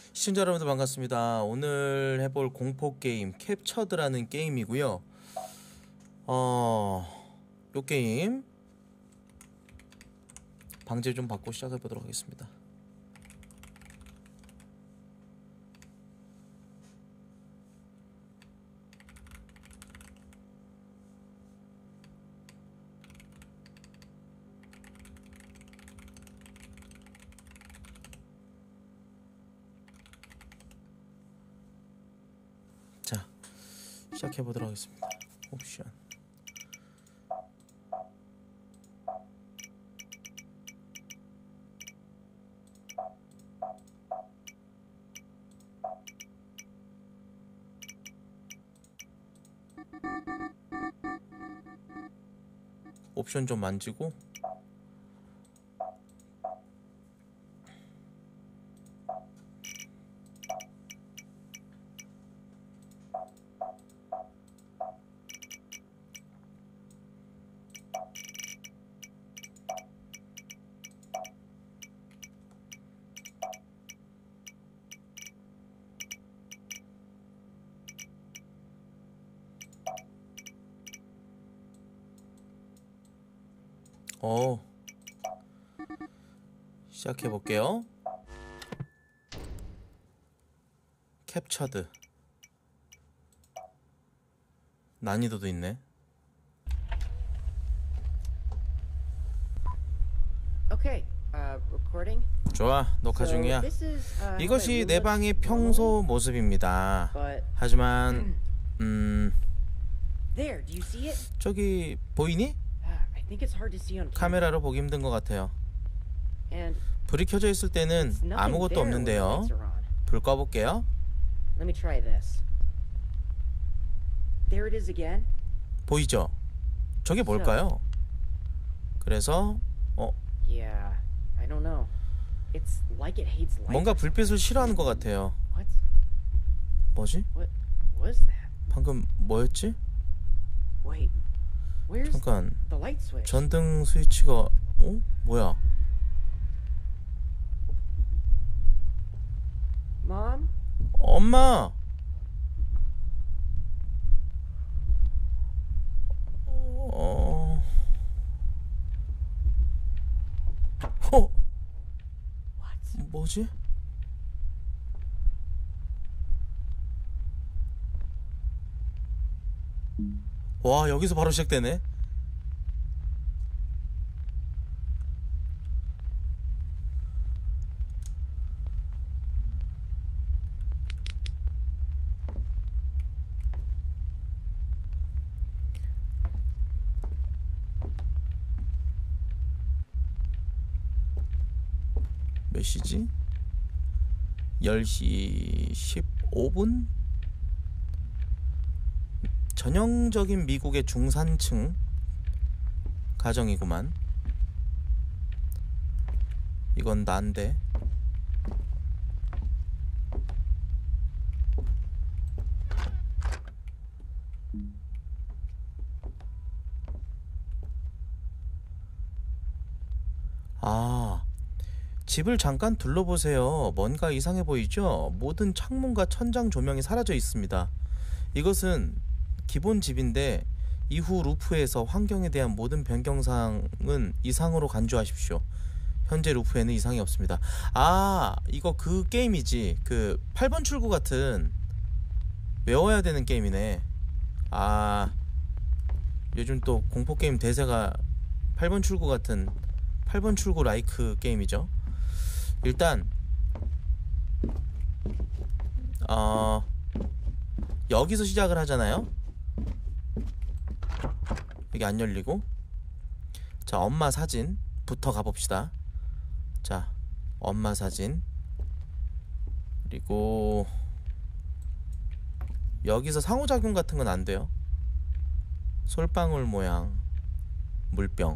시청자 여러분들 반갑습니다. 오늘 해볼 공포게임 캡처드라는 게임이고요. 요 게임 방제 좀 받고 시작해보도록 하겠습니다. 자, 시작해보도록 하겠습니다. 옵션 옵션 좀 만지고 시작해볼게요. 캡처드 난이도도 있네. 좋아, 녹화 중이야. 이것이 내 방의 평소 모습입니다. 하지만 저기 보이니? 카메라로 보기 힘든 것 같아요. 불이 켜져 있을 때는 아무것도 없는데요. 불 꺼볼게요. 보이죠? 저게 뭘까요? 그래서 뭔가 불빛을 싫어하는 것 같아요. 뭐지? 방금 뭐였지? 잠깐, 전등 스위치가 뭐야? 엄마! 뭐지? 와, 여기서 바로 시작되네. 몇 시지? 10시 15분? 전형적인 미국의 중산층 가정이구만. 이건 난데. 집을 잠깐 둘러보세요. 뭔가 이상해 보이죠? 모든 창문과 천장 조명이 사라져 있습니다. 이것은 기본 집인데 이후 루프에서 환경에 대한 모든 변경사항은 이상으로 간주하십시오. 현재 루프에는 이상이 없습니다. 이거 그 게임이지. 그 8번 출구 같은 외워야 되는 게임이네. 요즘 또 공포게임 대세가 8번 출구 같은 8번 출구 라이크 게임이죠. 일단 여기서 시작을 하잖아요. 여기 안 열리고. 자, 엄마 사진부터 가봅시다. 자, 엄마 사진. 그리고 여기서 상호작용 같은 건 안 돼요. 솔방울 모양 물병,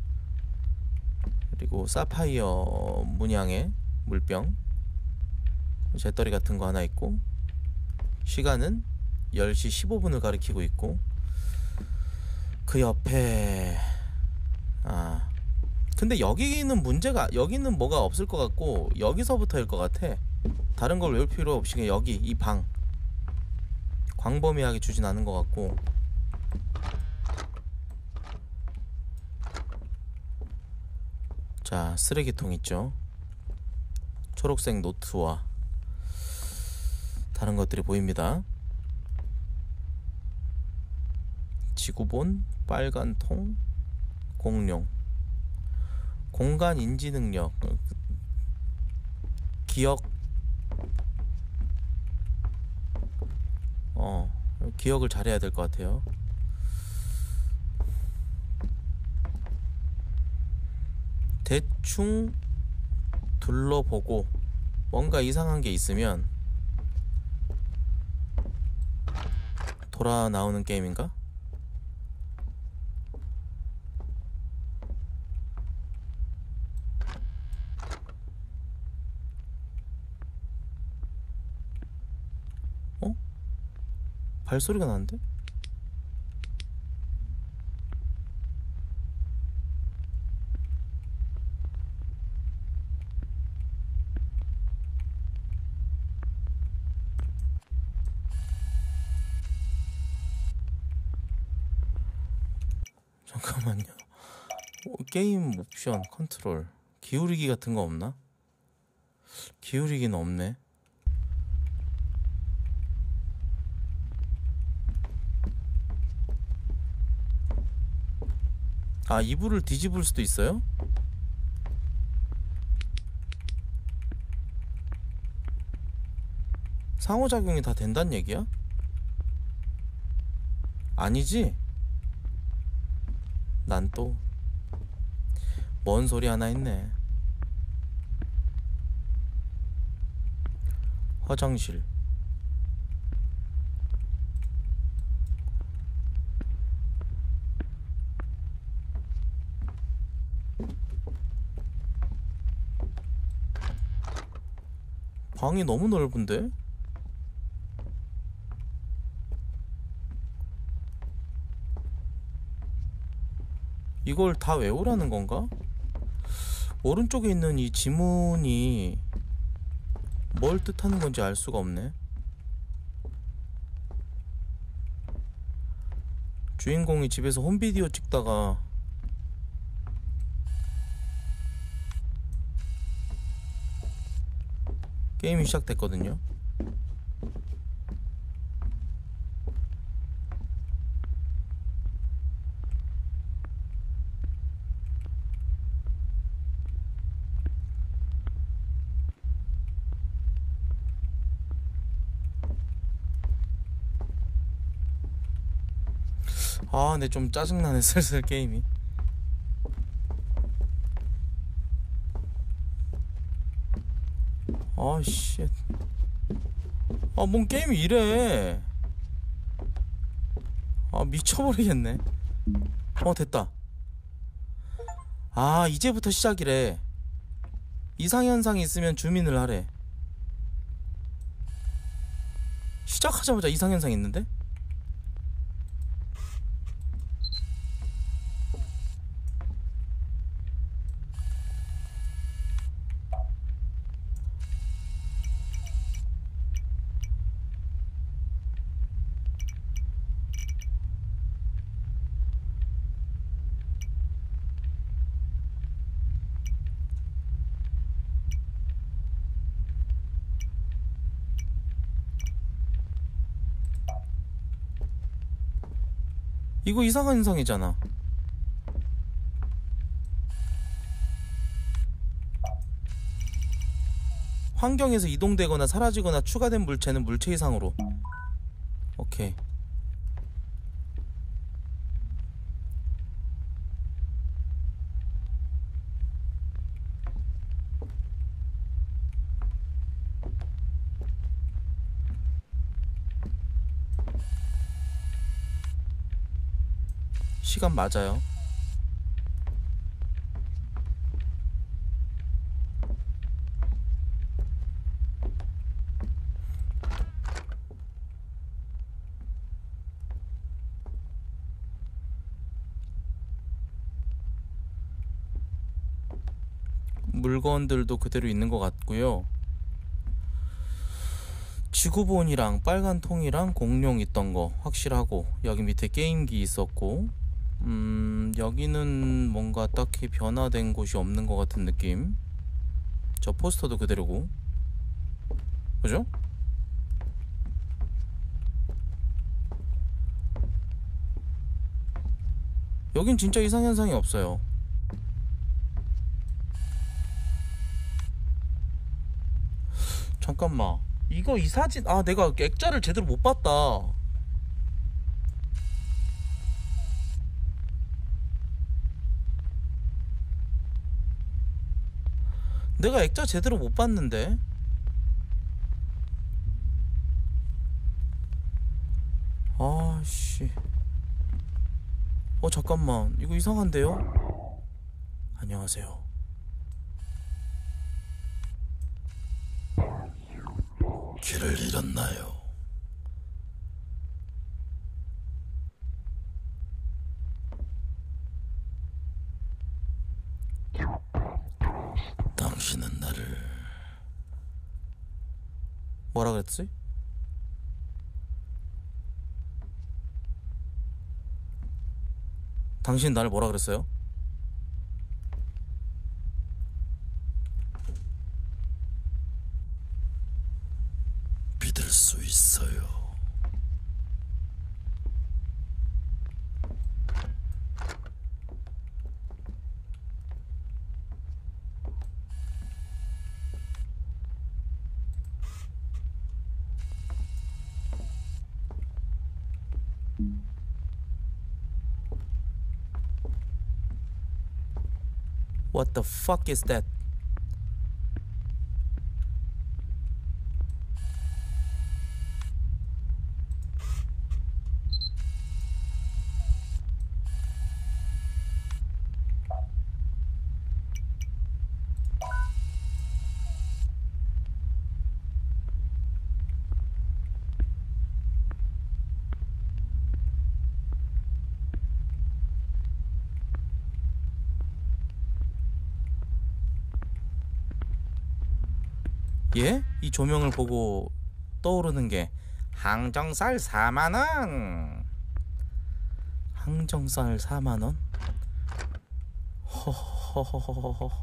그리고 사파이어 문양의 물병, 재떨이 같은 거 하나 있고, 시간은 10시 15분을 가리키고 있고, 그 옆에 근데 여기는 문제가, 여기는 뭐가 없을 것 같고 여기서부터일 것 같아. 다른 걸 외울 필요 없이 그냥 여기 이 방 광범위하게 주진 않은 것 같고. 자, 쓰레기통 있죠. 초록색 노트와 다른 것들이 보입니다. 지구본, 빨간 통, 공룡, 공간 인지 능력, 기억, 기억을 잘해야 될 것 같아요. 대충 둘러보고 뭔가 이상한 게 있으면 돌아 나오는 게임인가? 발소리가 나는데? 잠깐만요. 게임 옵션 컨트롤 기울이기 같은 거 없나? 기울이기는 없네. 아, 이불을 뒤집을 수도 있어요? 상호작용이 다 된다는 얘기야? 아니지? 난 또 뭔 소리 하나 했네. 화장실. 방이 너무 넓은데? 이걸 다 외우라는 건가? 오른쪽에 있는 이 지문이 뭘 뜻하는 건지 알 수가 없네. 주인공이 집에서 홈비디오 찍다가 게임이 시작됐거든요. 아, 근데 좀 짜증나네 슬슬 게임이. 아, 쉣. 아, 뭔 게임이 이래. 아, 미쳐버리겠네. 됐다. 아, 이제부터 시작이래. 이상현상이 있으면 주민을 하래. 시작하자마자 이상현상이 있는데? 이거 이상한 현상이잖아. 환경에서 이동되거나 사라지거나 추가된 물체는 물체 이상으로. 오케이. 시간 맞아요. 물건들도 그대로 있는 것 같고요. 지구본이랑 빨간 통이랑 공룡 있던 거 확실하고, 여기 밑에 게임기 있었고, 여기는 뭔가 딱히 변화된 곳이 없는 것 같은 느낌. 저 포스터도 그대로고, 그죠? 여긴 진짜 이상현상이 없어요. 잠깐만, 이거 이 사진, 아 내가 액자를 제대로 못 봤다. 내가 액자 제대로 못 봤는데. 아씨, 잠깐만, 이거 이상한데요? 안녕하세요. 길을 잃었나요? 당신은 나를 뭐라 그랬지? 당신 나를 뭐라 그랬어요? 믿을 수 있어요. What the fuck is that? 예? 이 조명을 보고 떠오르는 게 항정살 4만원. 항정살 4만원? 허허허허허.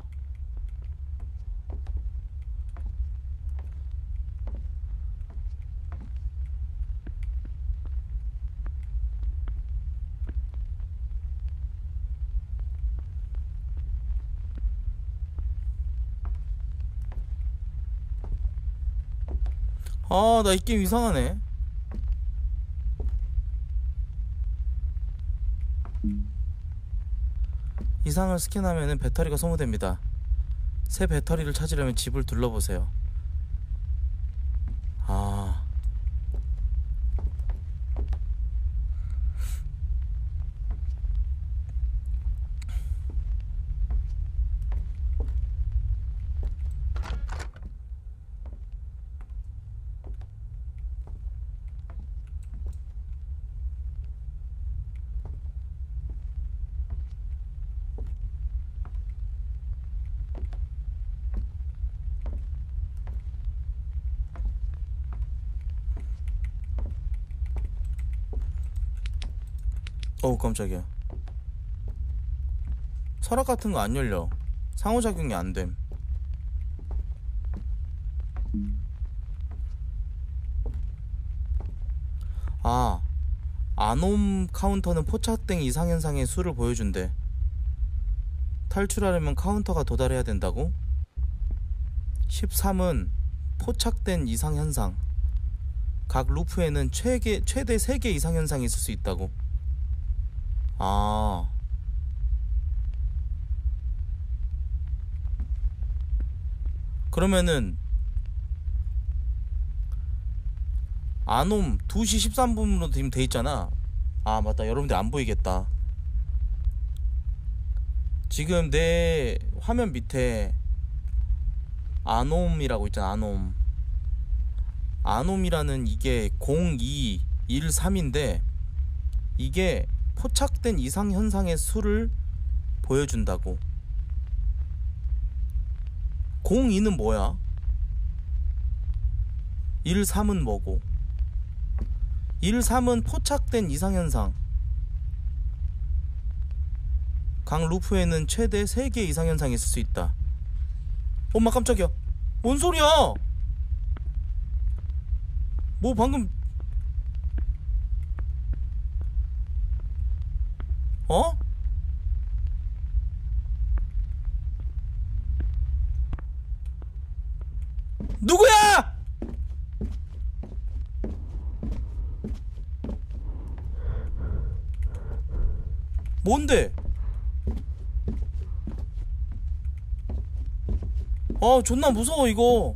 아, 나 이 게임 이상하네. 이상을 스캔하면 배터리가 소모됩니다. 새 배터리를 찾으려면 집을 둘러보세요. 아, 어우 깜짝이야. 서랍 같은 거 안 열려. 상호작용이 안 됨. 아, 아놈 카운터는 포착된 이상현상의 수를 보여준대. 탈출하려면 카운터가 도달해야 된다고? 13은 포착된 이상현상. 각 루프에는 최대 3개 이상현상이 있을 수 있다고. 아, 그러면은 아놈 2시 13분으로 지금 돼 있잖아. 아 맞다, 여러분들 안 보이겠다. 지금 내 화면 밑에 아놈이라고 있잖아. 아놈이라는 이게 0213인데 이게 포착된 이상 현상의 수를 보여준다고. 02는 뭐야? 1, 3은 뭐고? 1, 3은 포착된 이상현상. 각 루프에는 최대 3개의 이상현상이 있을 수 있다. 엄마 깜짝이야. 뭔 소리야? 뭐 방금 어? 누구야? 뭔데? 아 존나 무서워 이거.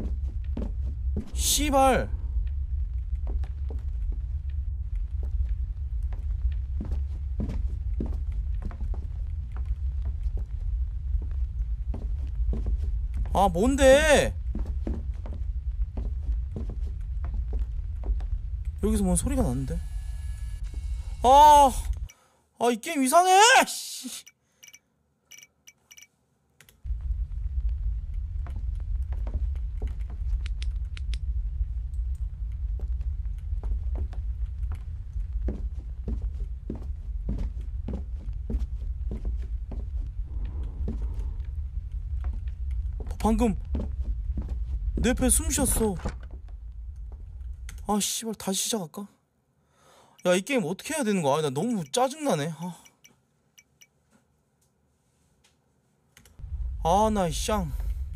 씨발. 아 뭔데? 여기서 뭔 소리가 나는데? 이 게임 이상해! 씨. 방금 내 옆에 숨 쉬었어. 아 씨발 다시 시작할까? 야 이 게임 어떻게 해야 되는 거야? 나 너무 짜증나네. 나 쌍.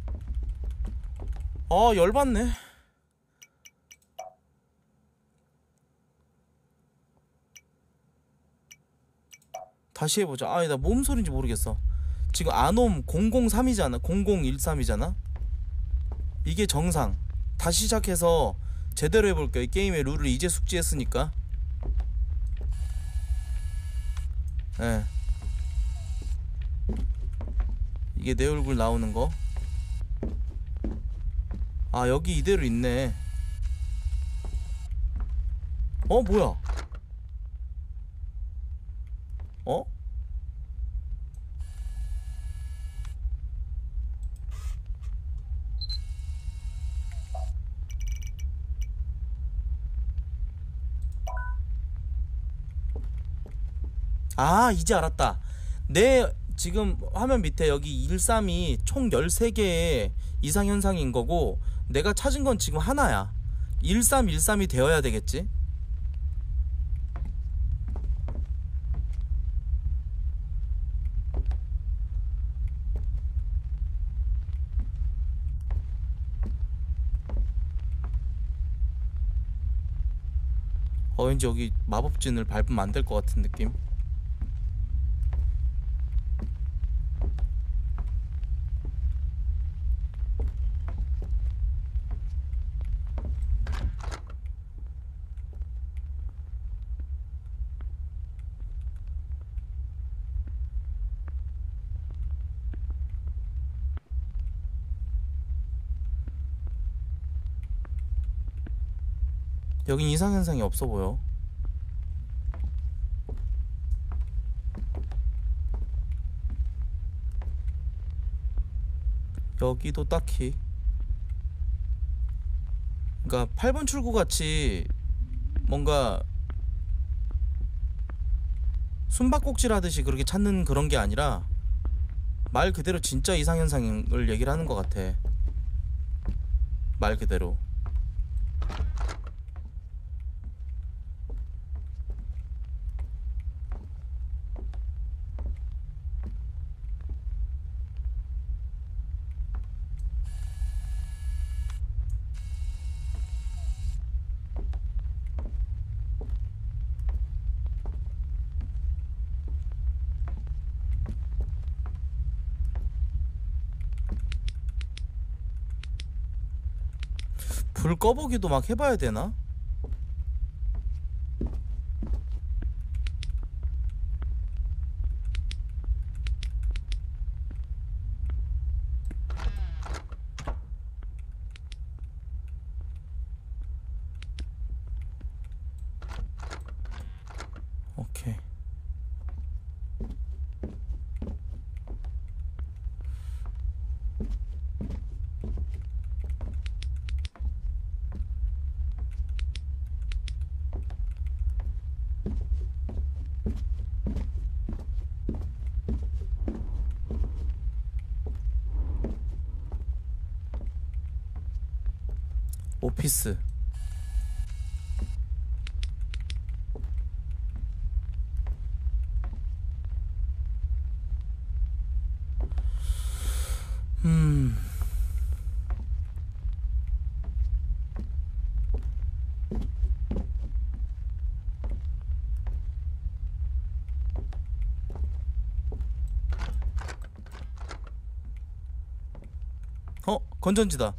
열받네. 다시 해보자. 나 뭔 소린지 모르겠어. 지금 아놈 003이잖아. 0013이잖아. 이게 정상. 다시 시작해서 제대로 해볼게요. 이 게임의 룰을 이제 숙지했으니까. 예. 이게 내 얼굴 나오는 거. 여기 이대로 있네. 뭐야? 이제 알았다. 내 지금 화면 밑에 여기 132 총 13개의 이상현상인 거고, 내가 찾은 건 지금 하나야. 1313이 되어야 되겠지? 왠지 여기 마법진을 밟으면 안 될 것 같은 느낌? 여긴 이상현상이 없어 보여. 여기도 딱히. 그러니까 8번 출구 같이 뭔가 숨바꼭질 하듯이 그렇게 찾는 그런 게 아니라 말 그대로 진짜 이상현상을 얘기를 하는 것 같아. 말 그대로. 불 꺼보기도 막 해봐야 되나? 오케이. 오피스. 건전지다.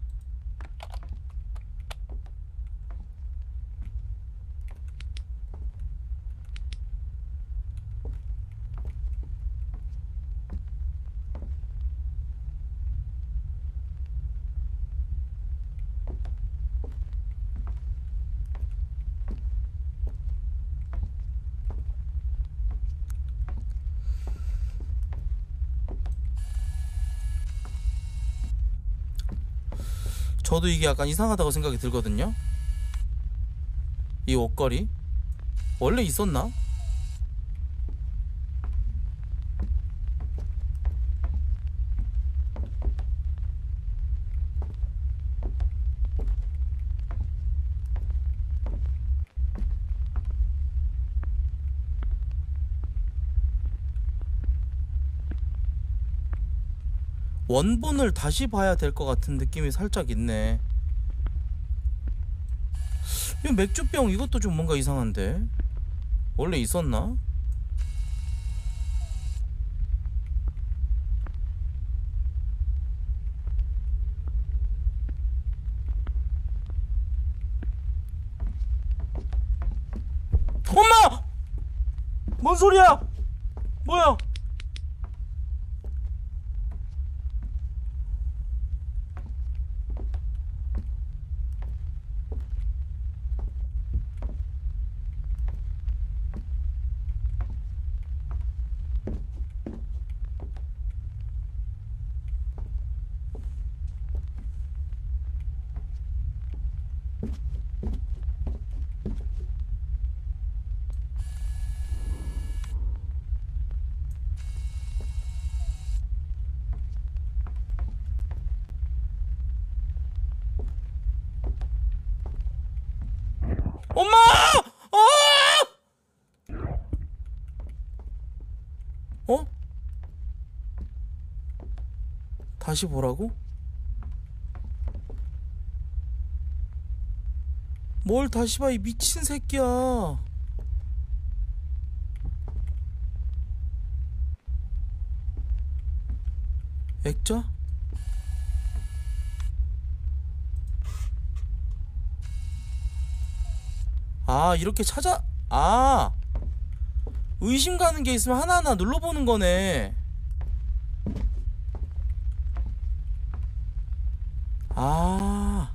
저도 이게 약간 이상하다고 생각이 들거든요. 이 옷걸이 원래 있었나? 원본을 다시 봐야 될 것 같은 느낌이 살짝 있네. 이 맥주병 이것도 좀 뭔가 이상한데? 원래 있었나? 엄마! 뭔 소리야? 뭐야? 엄마! 어? 다시 보라고? 뭘 다시 봐, 이 미친 새끼야. 액자? 아, 이렇게 의심 가는 게 있으면 하나하나 눌러보는 거네. 아,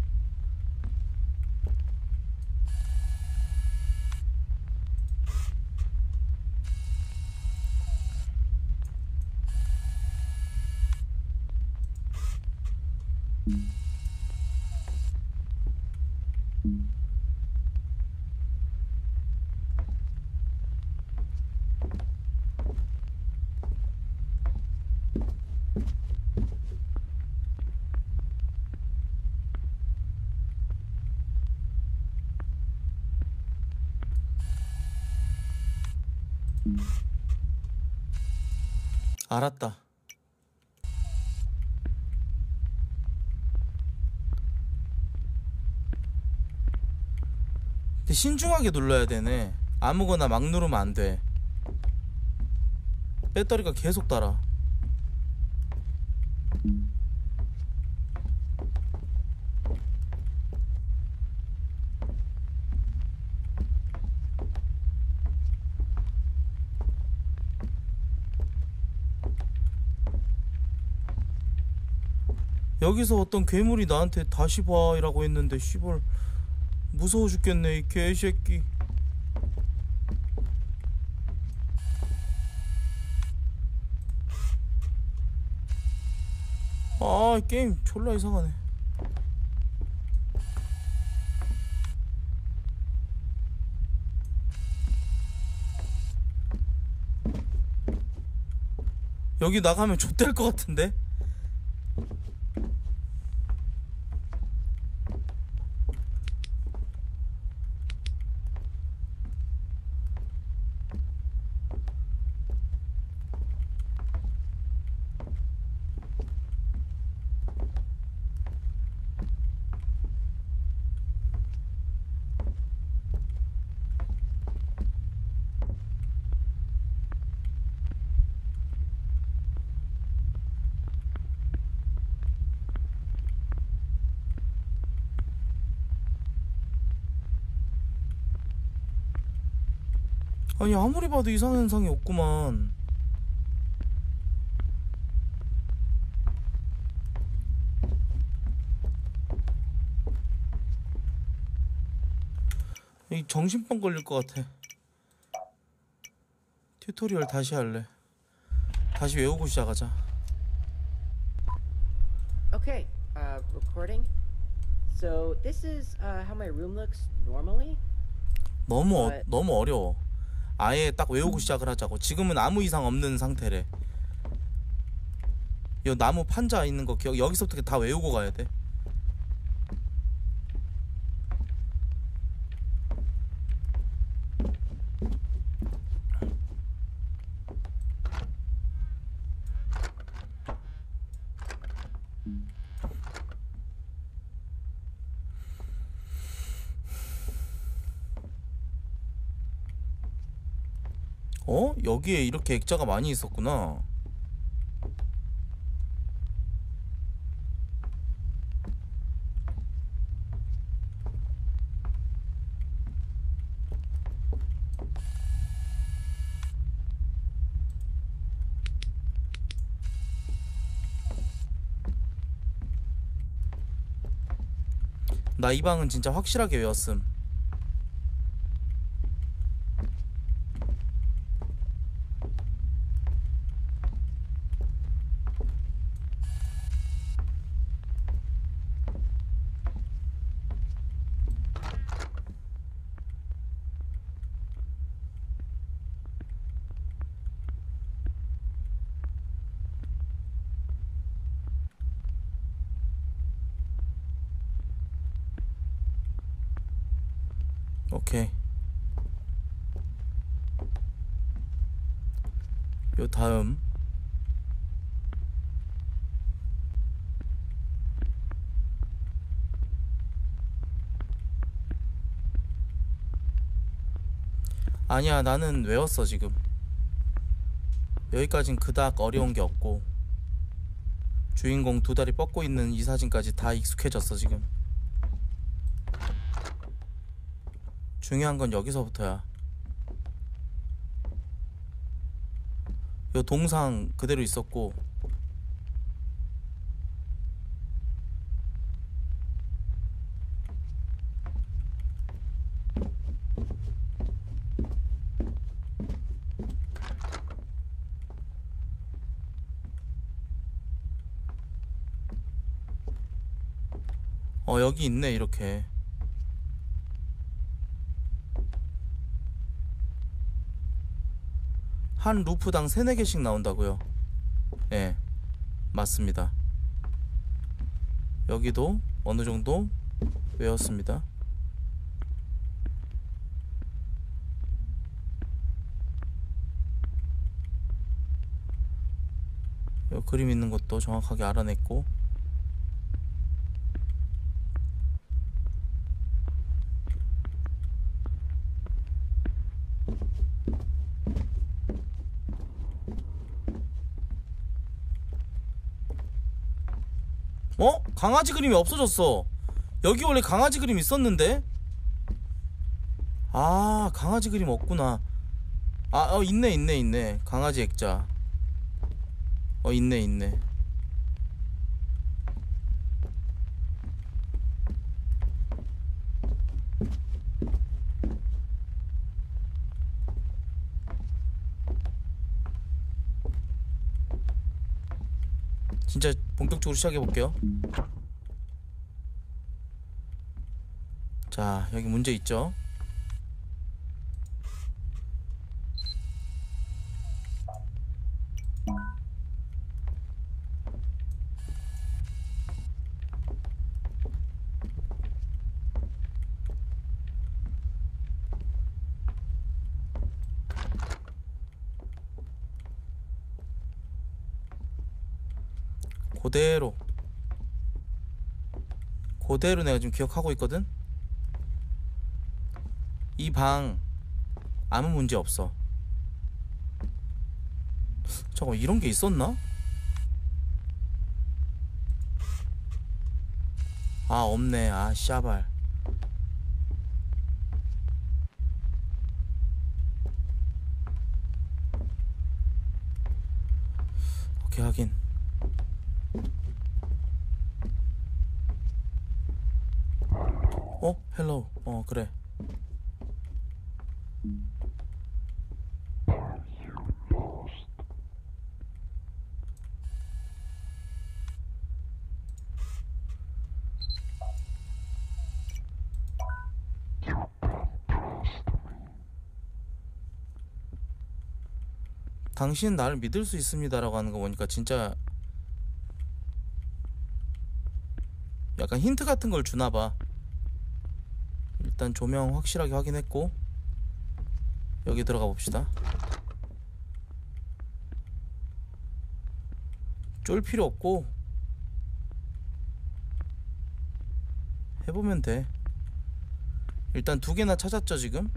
알았다. 근데 신중하게 눌러야 되네. 아무거나 막 누르면 안 돼. 배터리가 계속 달아. 여기서 어떤 괴물이 나한테 다시 봐 이라고 했는데 씨발 무서워 죽겠네 이 개새끼. 아, 이 게임 졸라 이상하네. 여기 나가면 좆될 것 같은데? 아니 아무리 봐도 이상한 현상이 없구만. 이 정신병 걸릴 것 같아. 튜토리얼 다시 할래. 다시 외우고 시작하자. Okay, recording. So this is how my room looks normally. 너무 어려워. 아예 딱 외우고 시작을 하자고. 지금은 아무 이상 없는 상태래. 여 나무 판자 있는 거 기억. 여기서부터 다 외우고 가야 돼. 여기에 이렇게 액자가 많이 있었구나. 나 이 방은 진짜 확실하게 외웠음. 오케이. 요 다음 아니야, 나는 외웠어 지금. 여기까진 그닥 어려운 게 없고 주인공 두 다리 뻗고 있는 이 사진까지 다 익숙해졌어 지금. 중요한 건 여기서부터야. 요 동상 그대로 있었고 여기 있네. 이렇게 한 루프당 3, 4개씩 나온다고요. 예, 맞습니다. 여기도 어느 정도 외웠습니다. 요 그림 있는 것도 정확하게 알아냈고, 강아지 그림이 없어졌어. 여기 원래 강아지 그림 있었는데? 아, 강아지 그림 없구나. 있네. 강아지 액자. 있네. 진짜 본격적으로 시작해볼게요. 자, 여기 문제 있죠? 그대로 내가 지금 기억하고 있거든? 이 방 아무 문제 없어. 잠깐, 이런 게 있었나? 아, 없네. 아, 씨발. 오케이, 확인. 헬로우. 그래. 당신은 나를 믿을 수 있습니다 라고 하는 거 보니까 진짜 약간 힌트 같은 걸 주나봐. 일단 조명 확실하게 확인했고 여기 들어가 봅시다. 쫄 필요 없고 해보면 돼. 일단 2개나 찾았죠 지금?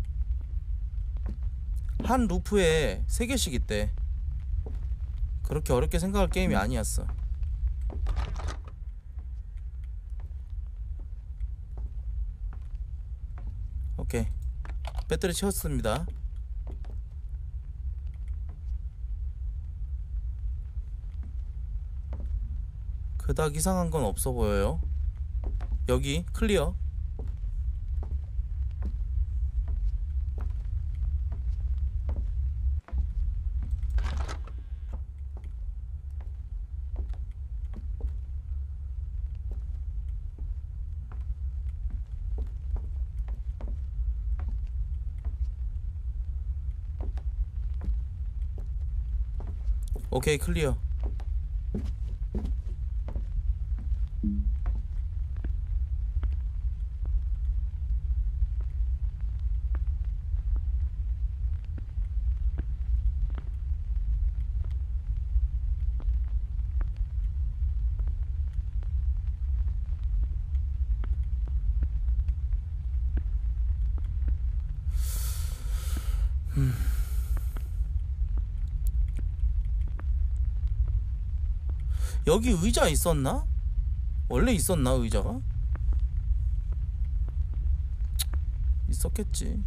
한 루프에 3개씩 있대. 그렇게 어렵게 생각할 게임이 아니었어. 오케이, 배터리 채웠습니다. 그닥 이상한 건 없어 보여요. 여기 클리어. 오케이, 클리어. 여기 의자 있었나? 원래 있었나 의자가? 있었겠지.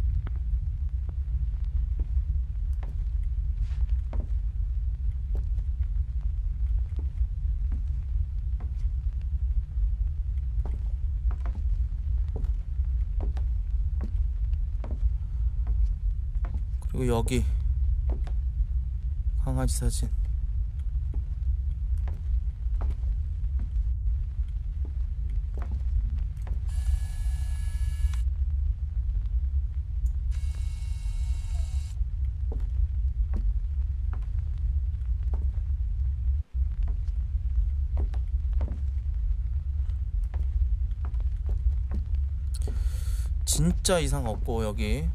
그리고 여기 강아지 사진. 진짜 이상 없고 여기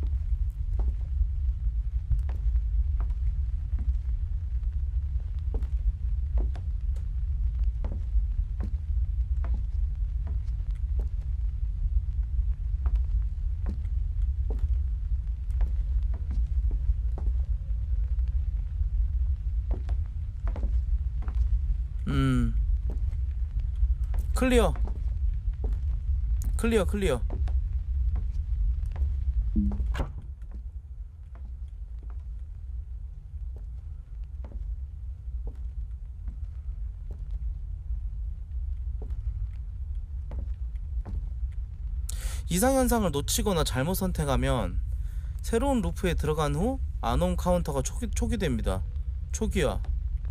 클리어. 클리어 클리어. 이상현상을 놓치거나 잘못 선택하면 새로운 루프에 들어간 후 안온 카운터가 초기됩니다. 초기화.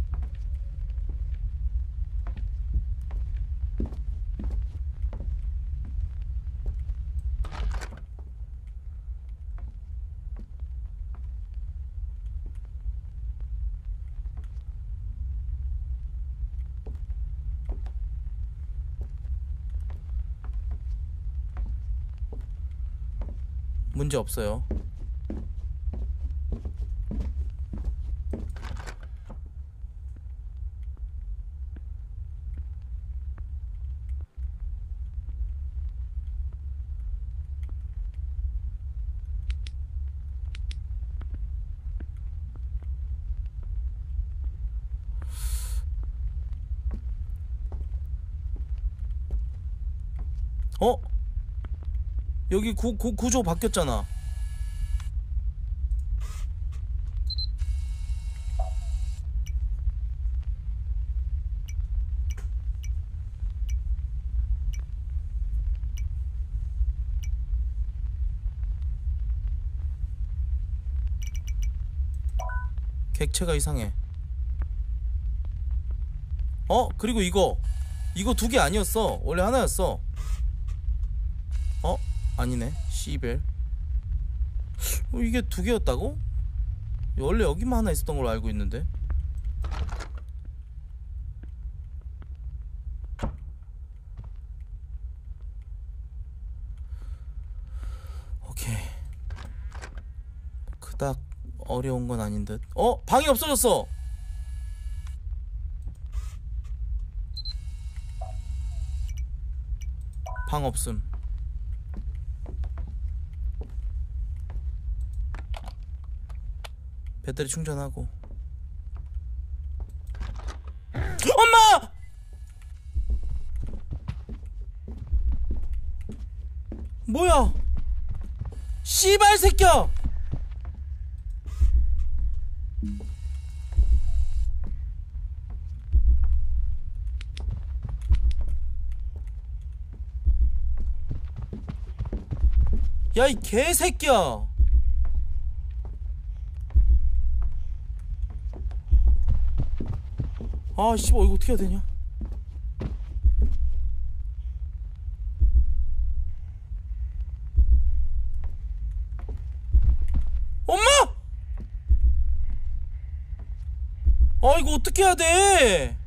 문제 없어요. 여기 구조 바뀌었잖아. 객체가 이상해. 그리고 이거 2개 아니었어. 원래 하나였어. 아니네. 씨벨. 이게 2개였다고? 원래 여기만 하나 있었던 걸로 알고 있는데. 오케이. 그닥 어려운 건 아닌 듯. 방이 없어졌어. 방 없음. 배터리 충전하고. 엄마! 뭐야? 씨발 새끼야! 야, 이 개새끼야! 아, 씨발, 이거 어떻게 해야 되냐? 엄마! 이거 어떻게 해야 돼?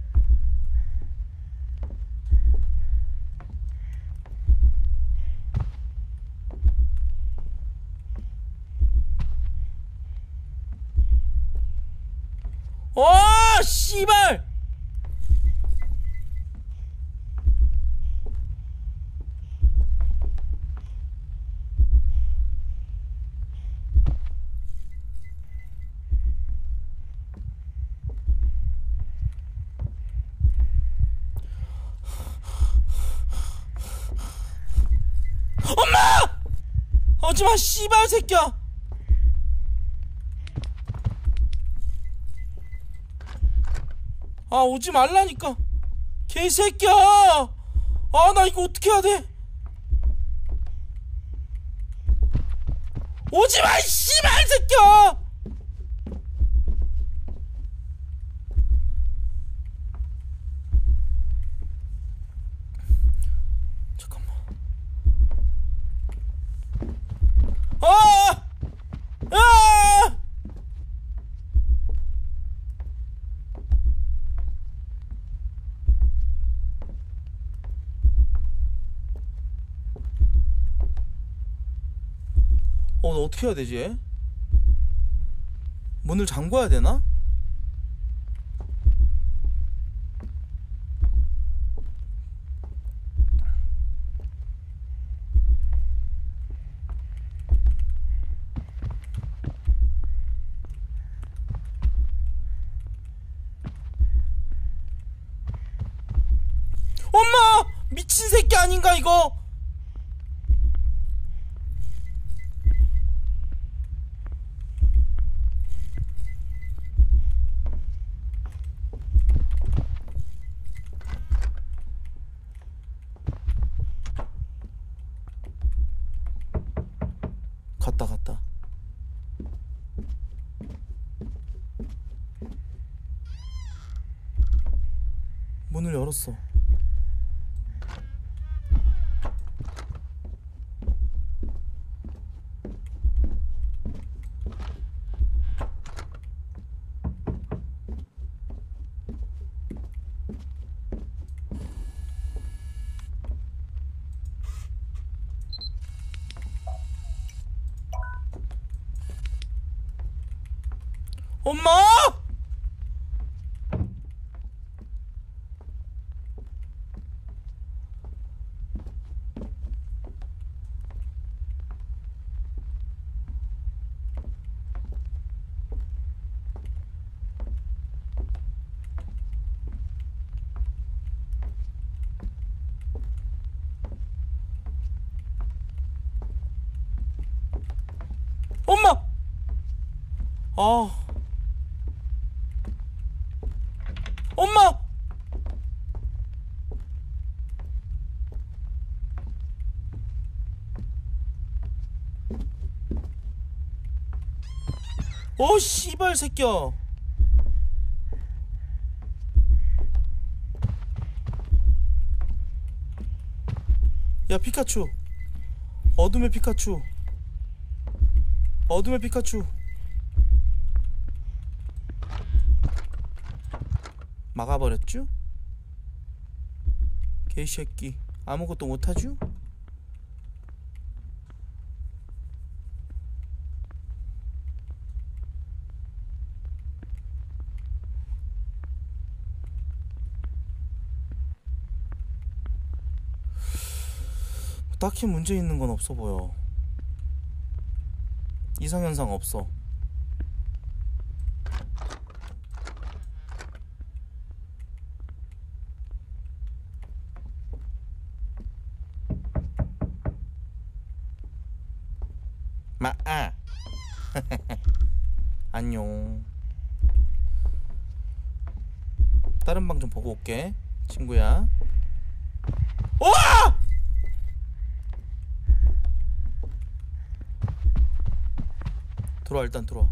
씨발! 엄마! 오지마, 씨발 새끼야! 오지 말라니까. 개새끼야! 나 이거 어떻게 해야 돼? 오지 마, 이 씨발 새끼야! 잠깐만. 나 어떻게 해야 되지? 문을 잠궈야 되나? 엄마! 미친 새끼 아닌가 이거? 갔다. 문을 열었어. 엄마! 엄마! 엄마! 씨발 새끼야. 야, 피카츄. 어둠의 피카츄. 어둠의 피카츄. 막아버렸쥬? 개새끼 아무것도 못하쥬? 딱히 문제 있는 건 없어 보여. 이상현상 없어. 마아 안녕. 다른 방 좀 보고 올게 친구야. 우와! 들어와. 일단 들어와.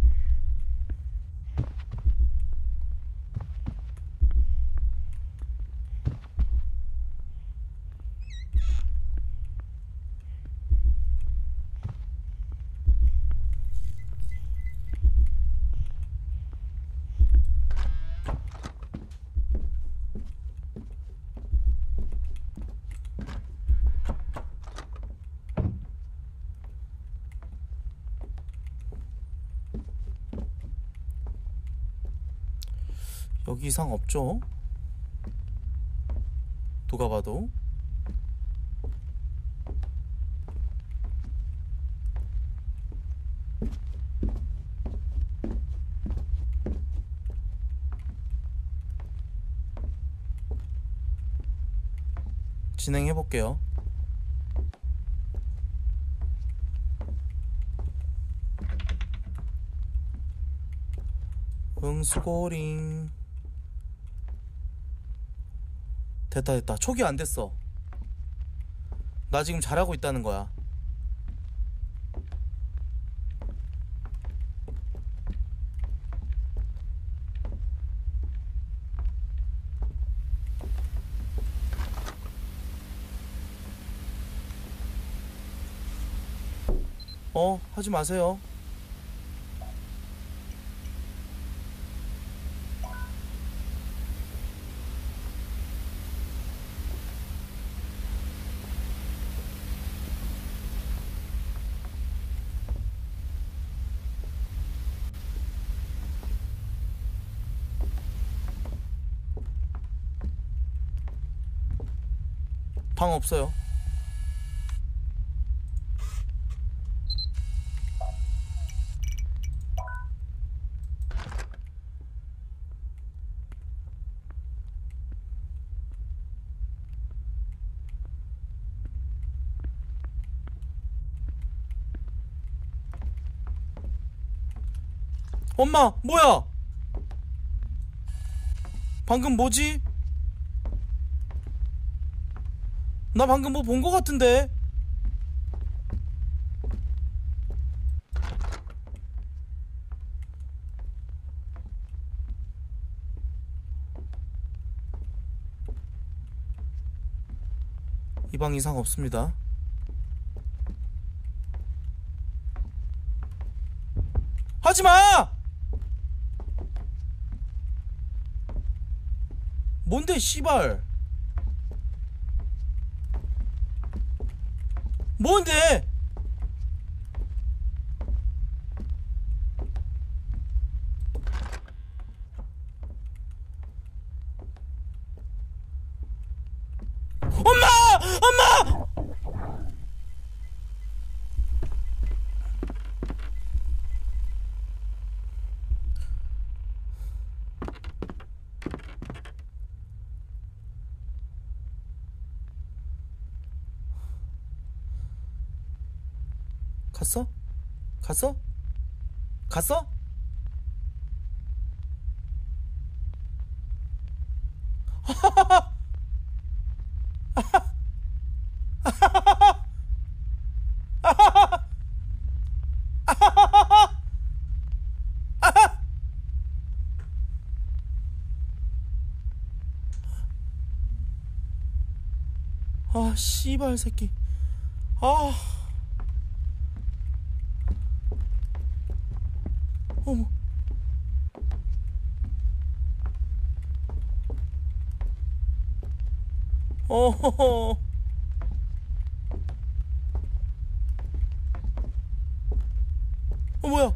여기 이상 없죠? 누가 봐도. 진행해볼게요. 수고링. 됐다. 초기 안 됐어. 나 지금 잘하고 있다는 거야. 하지 마세요. 방 없어요. 엄마, 뭐야? 방금 뭐지? 나 방금 뭐 본 거 같은데? 이 방 이상 없습니다. 하지마! 뭔데 씨발. 뭔데? 엄마! 갔어? 갔어? 갔어? 아 씨발 새끼. 아, 어머. 어허허. 뭐야?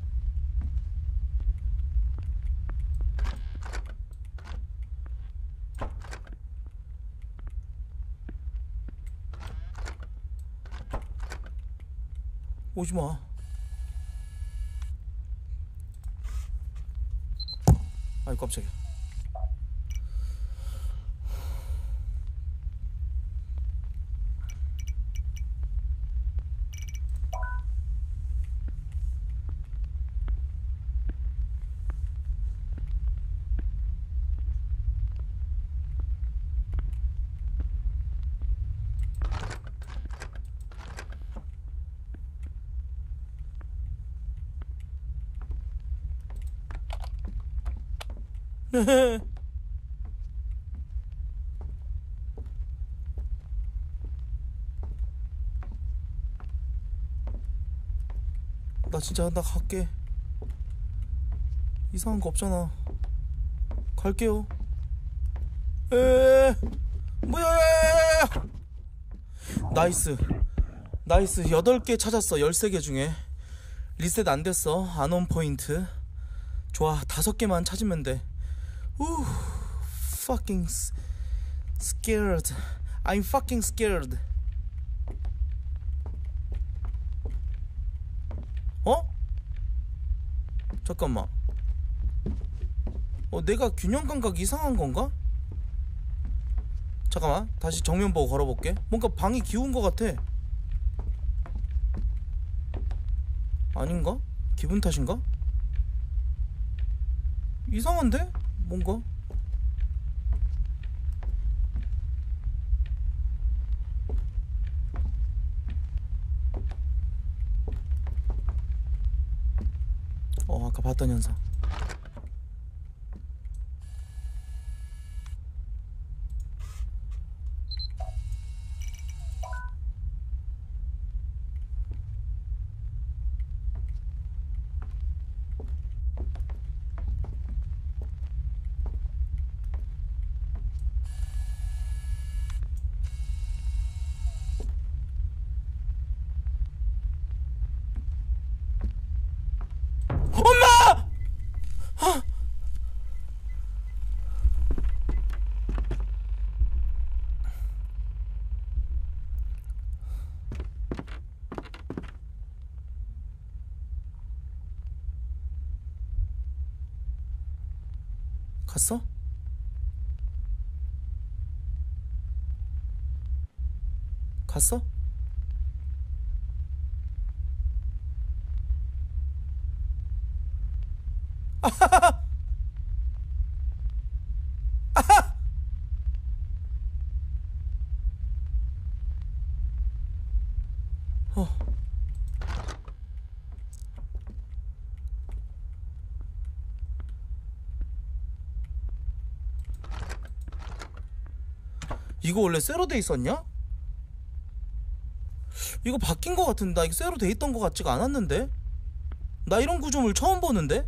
오지 마. 아이 깜짝이야. 나 진짜 나 갈게. 이상한 거 없잖아. 갈게요. 에 뭐야? 나이스. 나이스. 8개 찾았어. 13개 중에 리셋 안 됐어. 안온 포인트. 좋아. 5개만 찾으면 돼. 우 fucking scared. I'm fucking scared. 어? 잠깐만. 내가 균형 감각 이상한 건가? 잠깐만. 다시 정면 보고 걸어볼게. 뭔가 방이 기운 것 같아. 아닌가? 기분 탓인가? 이상한데? 뭔가? 아까 봤던 현상. 엄마! 갔어? 갔어? 어. 이거 원래 쇠로 돼 있었냐? 이거 바뀐 거 같은데. 나 이거 쇠로 돼 있던 거 같지가 않았는데. 나 이런 구조물 처음 보는데.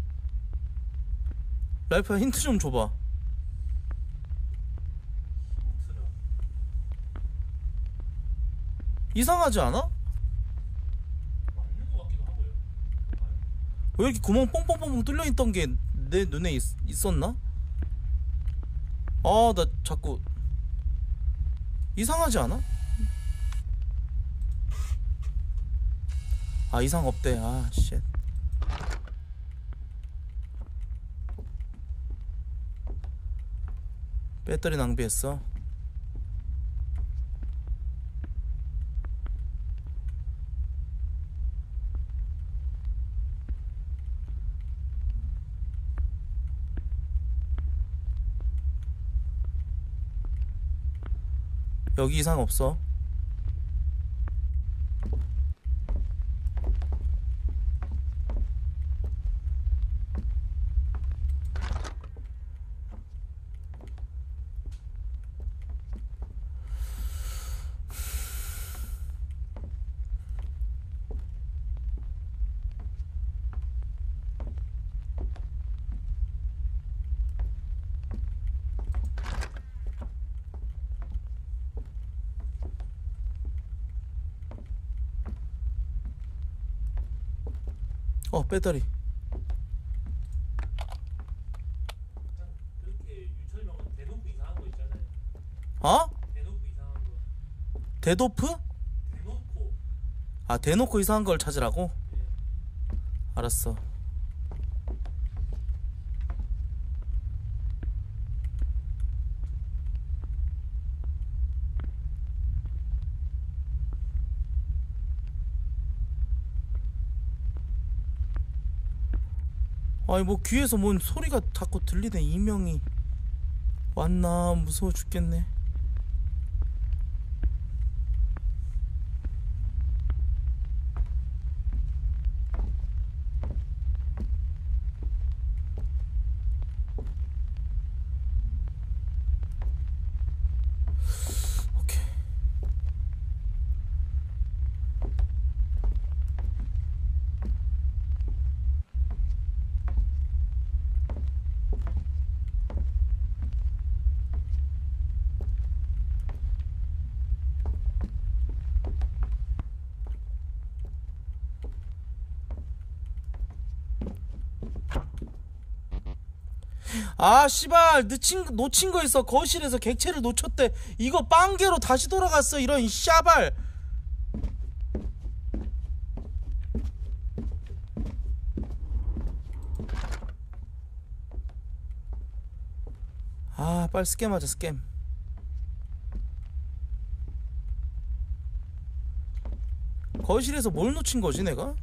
랄프야 힌트 좀 줘봐. 이상하지 않아? 왜 이렇게 구멍 뻥뻥뻥뻥 뚫려있던 게 내 눈에 있었나? 아, 나 자꾸 이상하지 않아? 아, 이상 없대. 아, 쉣. 배터리 낭비했어. 여기 이상 없어. 배터리. 그렇게 유철명은 대놓고 이상한 거 있잖아요. 어? 대놓고 이상한 거. 대도프? 대놓고. 아, 대놓고 이상한 걸 찾으라고? 예. 알았어. 아니 뭐 귀에서 뭔 소리가 자꾸 들리네. 이명이 왔나. 무서워 죽겠네. 오케이. 아 씨발 놓친 거 있어. 거실에서 객체를 놓쳤대. 이거 빵개로 다시 돌아갔어. 이런 샤발. 아 빨리 스캠하자. 스캠. 거실에서 뭘 놓친 거지 내가?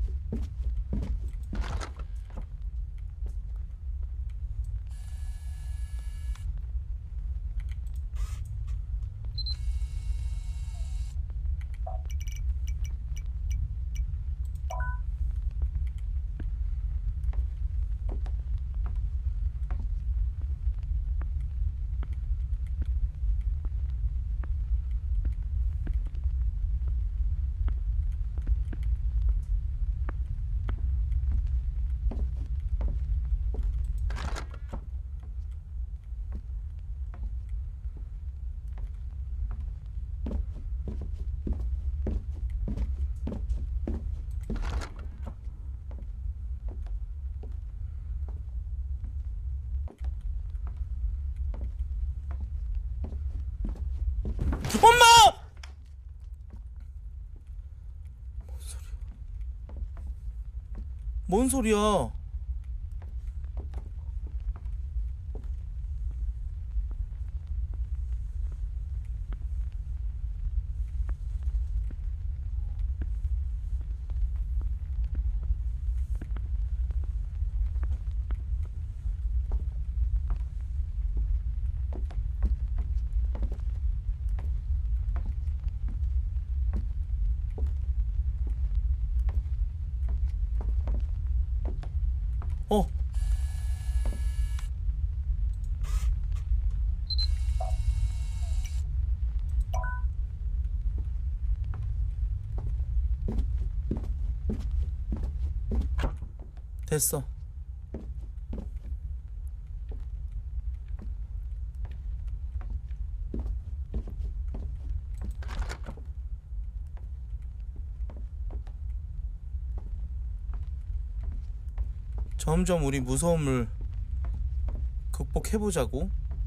엄마! 뭔 소리야? 어. 됐어. 점점 우리 무서움을 극복해보자고.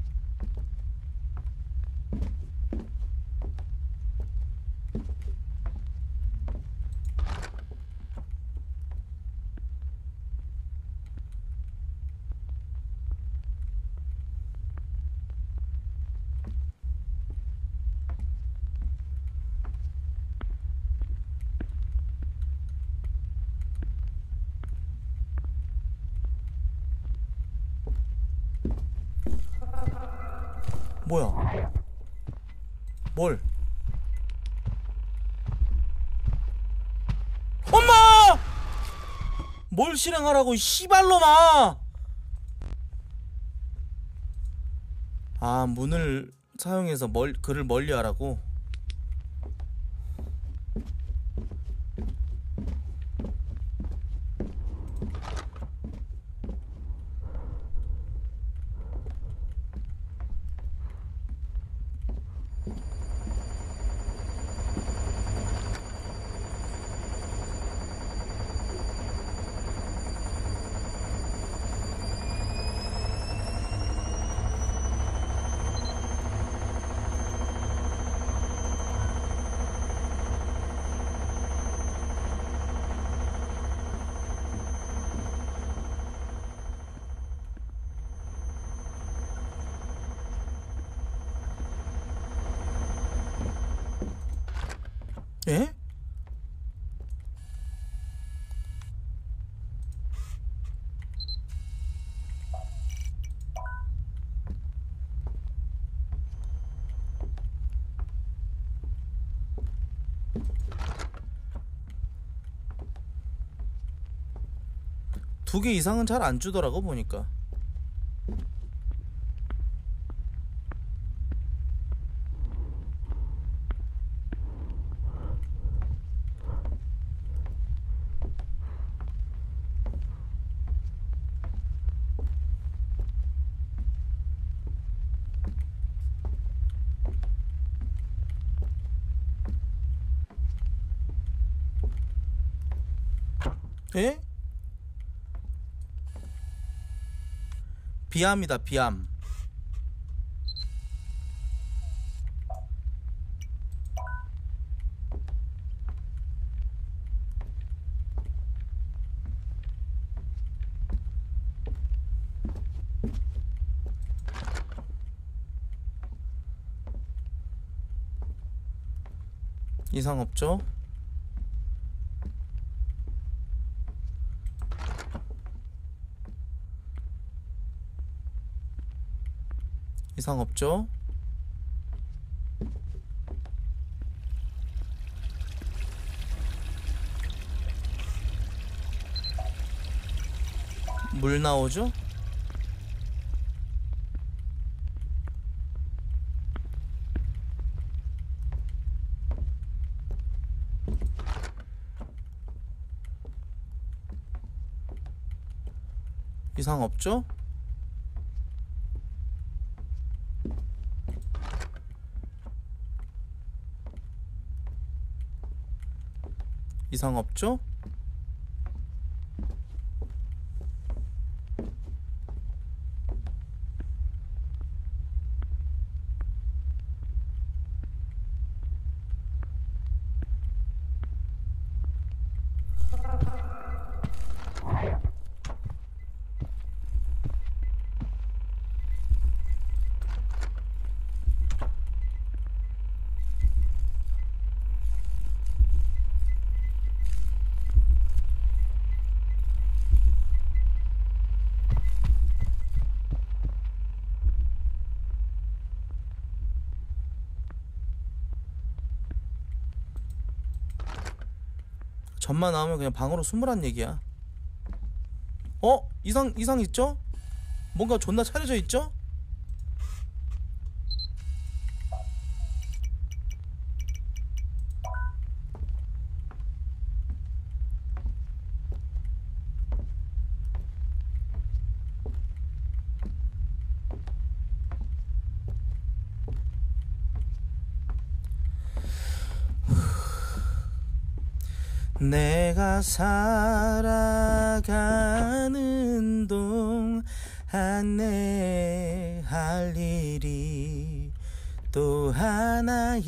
뭐야? 뭘? 엄마! 뭘 실행하라고 이 씨발놈아! 아, 문을 사용해서 그를 멀리하라고? 예? 두 개 이상은 잘 안 주더라고 보니까. 예? 비암이다 비암. 이상 없죠? 이상 없죠? 물 나오죠? 이상 없죠? 이상 없죠? 전만 나오면 그냥 방으로 숨으란 얘기야. 어? 이상 있죠? 뭔가 존나 차려져 있죠? 내가 살아가는 동안에 할 일이 또 하나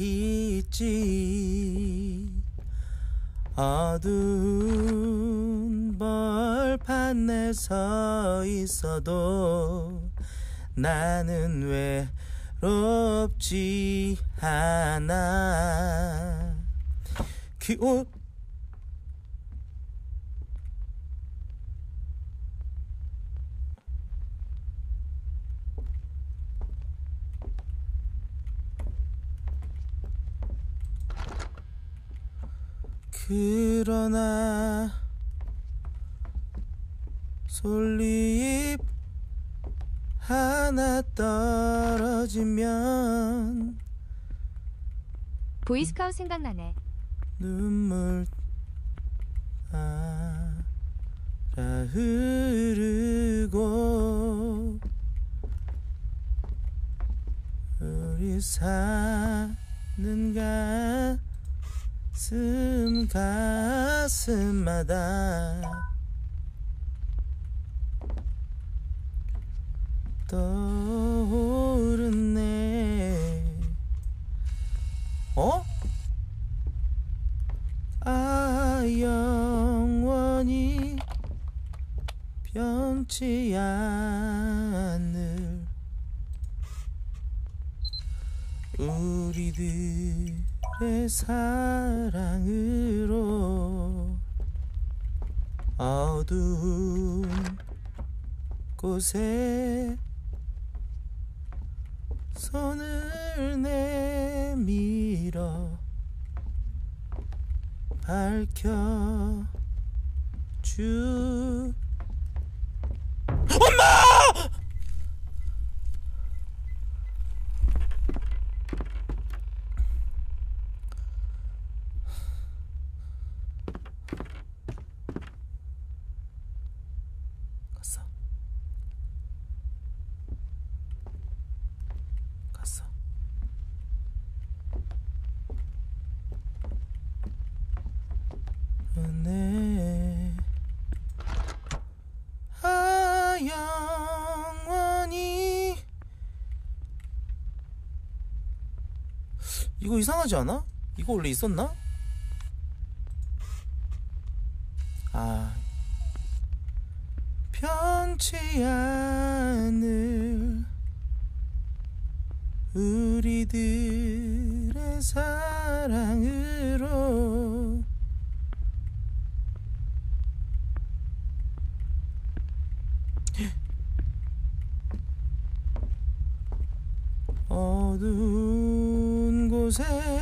있지. 어두운 벌판에 서 있어도 나는 외롭지 않아. 그러나 솔잎 하나 떨어지면 보이스카웃 생각나네. 눈물 따라 흐르고 우리 사는 가슴마다 떠오르네. 어? 영원히 변치 않을 우리들의 내 사랑으로 어두운 곳에 손을 내밀어 밝혀주. 엄마! 갔어. 갔어. 은혜 영원히. 이거 이상하지 않아? 이거 원래 있었나? 아, 변치 않을 우리들의 사랑으로 어두운 곳에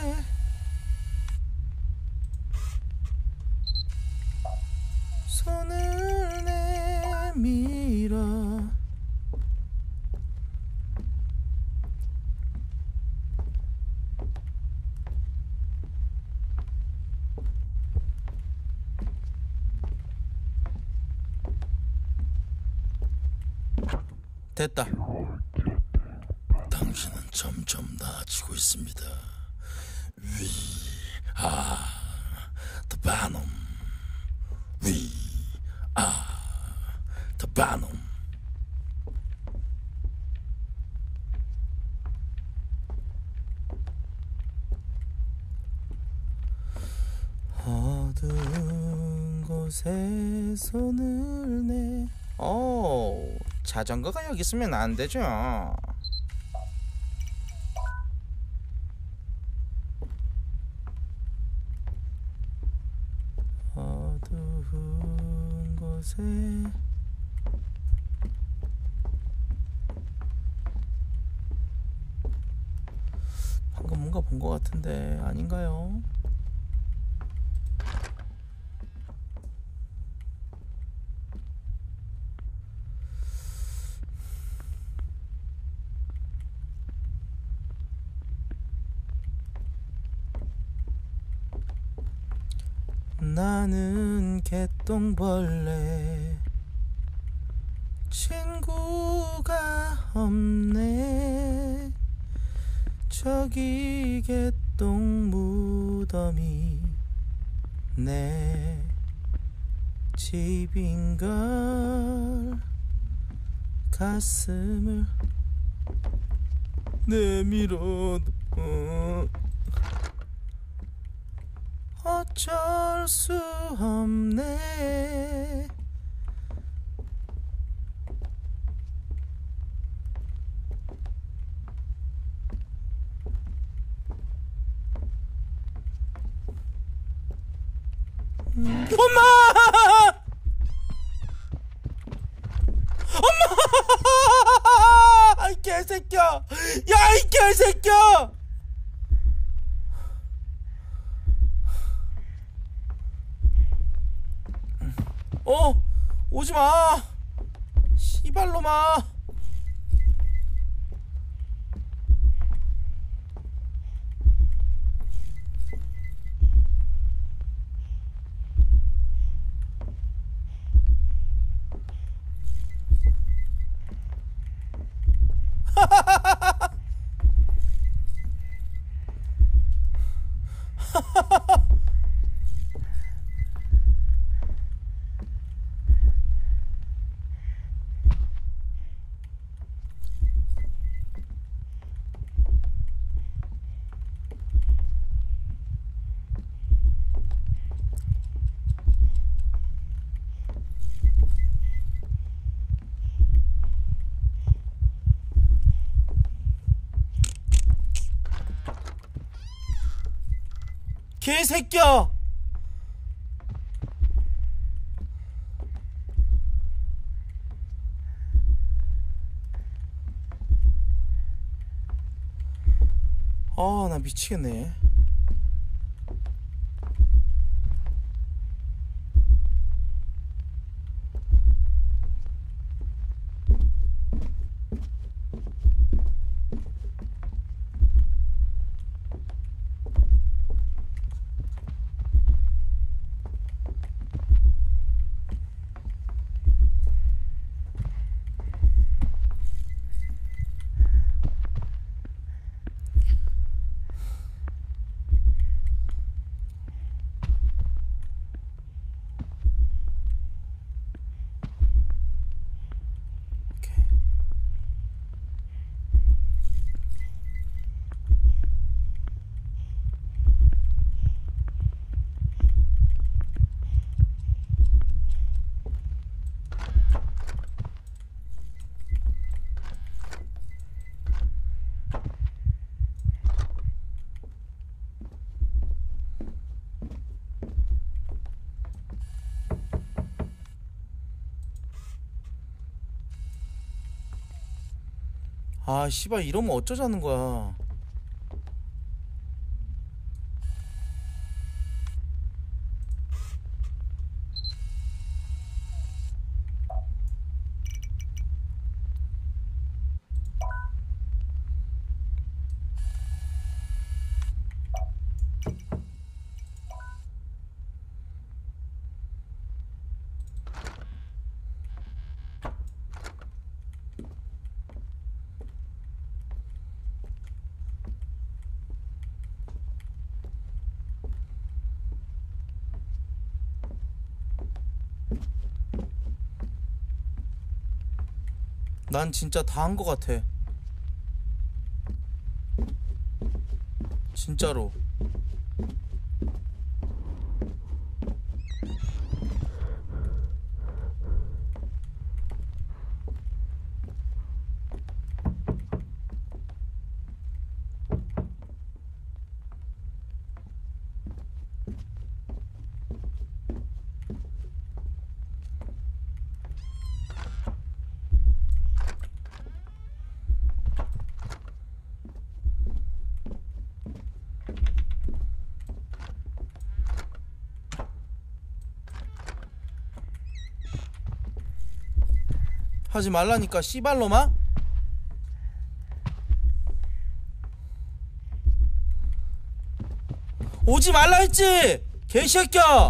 손을 내밀어 됐다. 당신은 점점 나아지고 있습니다. the bottom. We are the bottom. 어두운 곳에 손을 내. 자전거가 여기 있으면 안 되죠. 어두운 곳에 방금 뭔가 본 것 같은데 아닌가요? 나는 개똥벌레 친구가 없네. 저기 개똥 무덤이 내 집인걸. 가슴을 내밀어 어쩔 수 없네. 엄마! 엄마! 이 개새끼야! 야, 이 개새끼야! 오지마! 씨발놈아! 개새끼야! 아, 나 미치겠네. 아, 씨발, 이러면 어쩌자는 거야. 난 진짜 다 한 거 같아. 진짜로. 하지 말라니까, 씨발놈아. 오지 말라 했지, 개새끼야.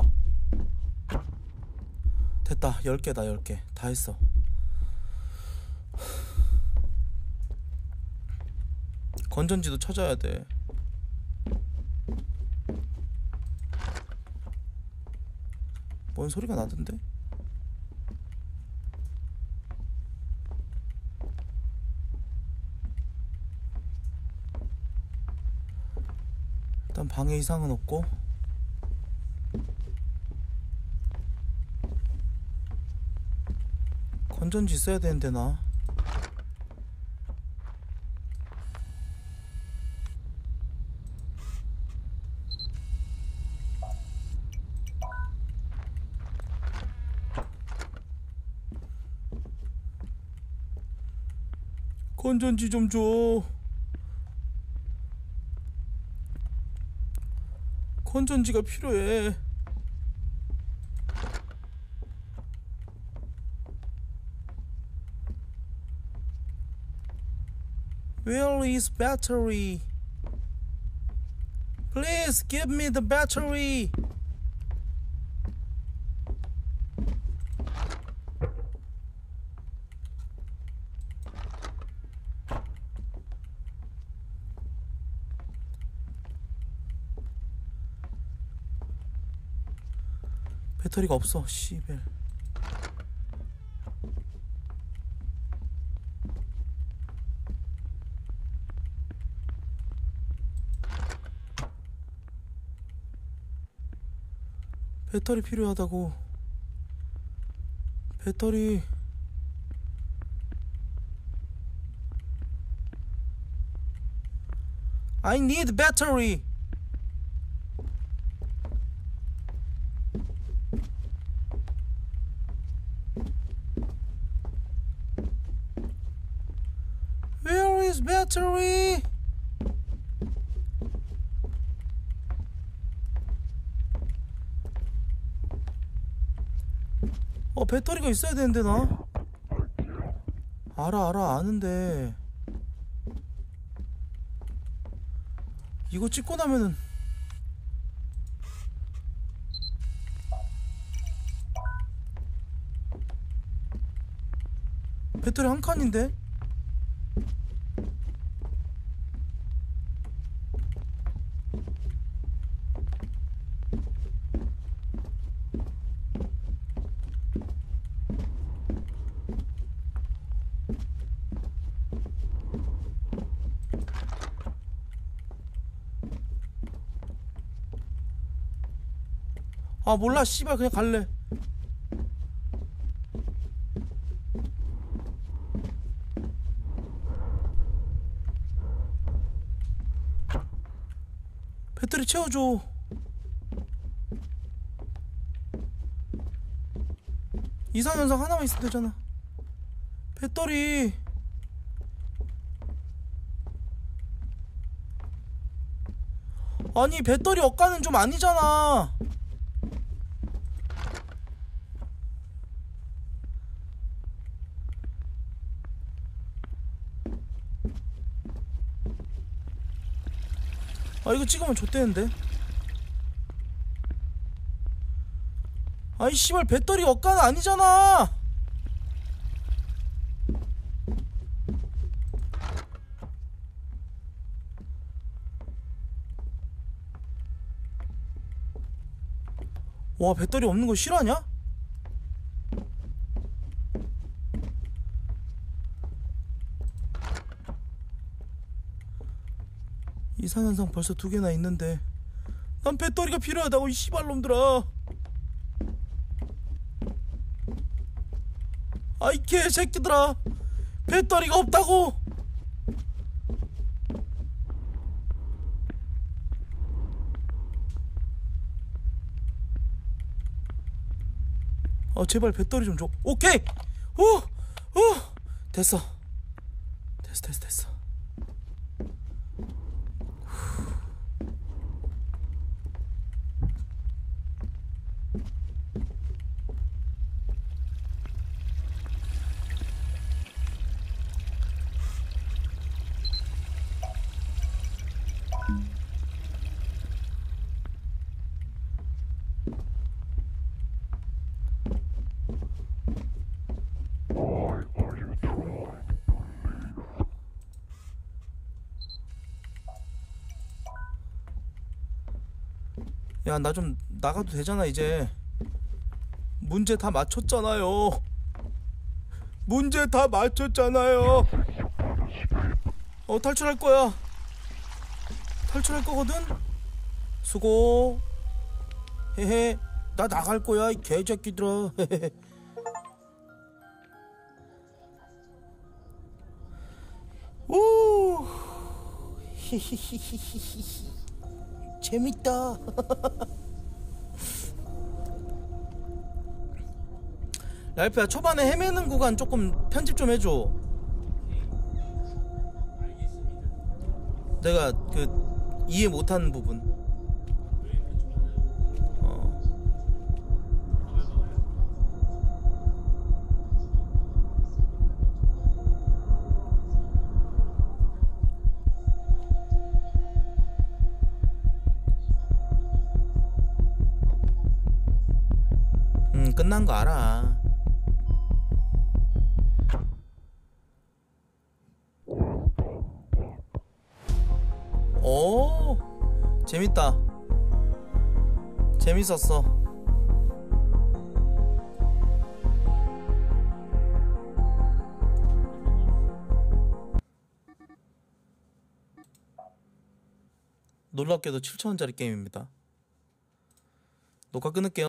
됐다. 10개다. 10개 다 했어. 건전지도 찾아야 돼. 뭔 소리가 나던데? 일단 방에 이상은 없고. 건전지 써야 되는데 나. 건전지 좀 줘. 건전지가 필요해. Where is battery? Please give me the battery. 배터리가 없어. 씨발. 배터리 필요하다고. 배터리. I need battery. Where is battery? 배터리가 있어야 되는데 나 알아 아는데 이거 찍고 나면은 배터리 한 칸인데. 아 몰라 씨발 그냥 갈래. 배터리 채워줘. 이상현상 하나만 있으면 되잖아. 배터리. 아니 배터리 억가는 좀 아니잖아. 아 이거 찍으면 좆되는데. 아이 씨발 배터리 억가는 아니잖아. 와 배터리 없는 거 실화냐? 이상현상 벌써 2개나 있는데 난 배터리가 필요하다고 이 씨발놈들아. 아이 개새끼들아 배터리가 없다고. 제발 배터리 좀 줘. 오케이. 됐어. 됐어. 야 나 좀 나가도 되잖아 이제. 문제 다 맞췄잖아요. 문제 다 맞췄잖아요. 탈출할 거야. 탈출할 거거든. 수고. 헤헤. 나 나갈 거야 이 개새끼들아. 헤헤. 오. 히히히히히히. 재밌다. 랄프야 초반에 헤매는 구간 조금 편집 좀 해줘. 알겠습니다. 내가 이해 못하는 부분. 왜 이렇게 좋아하나요? 끝난 거 알아. 오 재밌다. 재밌었어. 놀랍게도 7,000원짜리 게임입니다. 녹화 끊을게요.